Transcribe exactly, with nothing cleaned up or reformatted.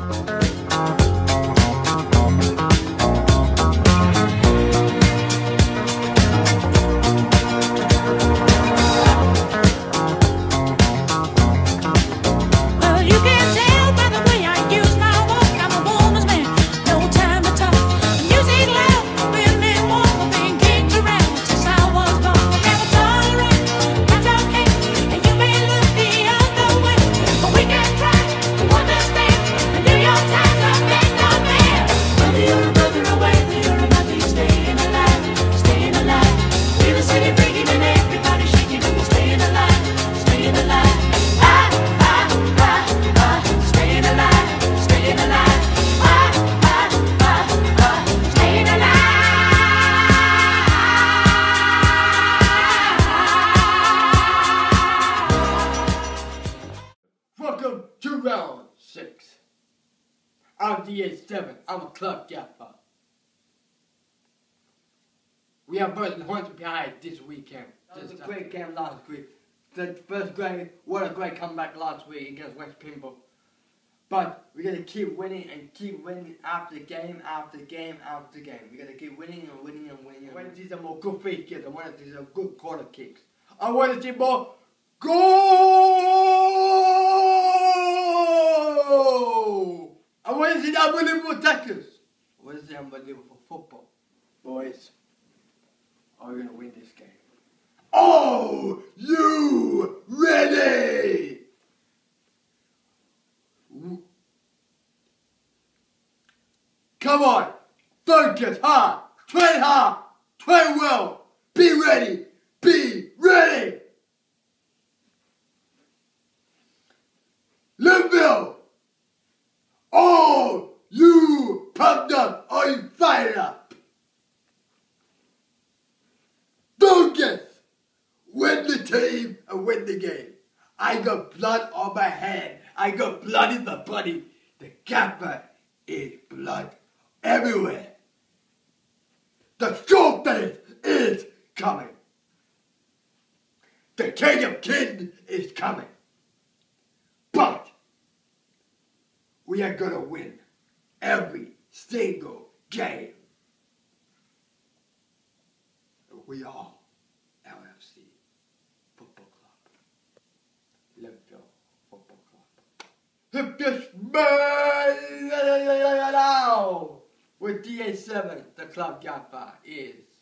Welcome to round six. I'm D A seven. I'm a club gaffer. We are burning horns behind this weekend. That was a great game last week. The first grade, what a great comeback last week against West Pymble. But we're going to keep winning and keep winning after game after game after game. We're going to keep winning and winning and winning. I want to see some more good free kicks. I want to see some good corner kicks. I want to see more goal! I want to see unbelievable tackles. I want to see unbelievable football. Boys, are we going to win this game? Oh, you ready? Come on, focus hard, train hard, train well, be ready, be ready. Linville, oh, you pumped up, are you fired up? Focus, win the team and win the game. I got blood on my hand, I got blood in my body. The gaffer is blood everywhere. The showfest is coming. The King of Kings is coming. But we are gonna win every single game. We are L F C Football Club. Linville Football Club. Hip this man now with D A seven, the club gaffer is